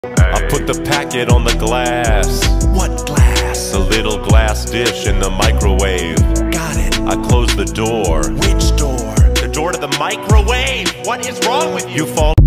I put the packet on the glass. What glass? The little glass dish in the microwave. Got it. I close the door. Which door? The door to the microwave! What is wrong with you? You fall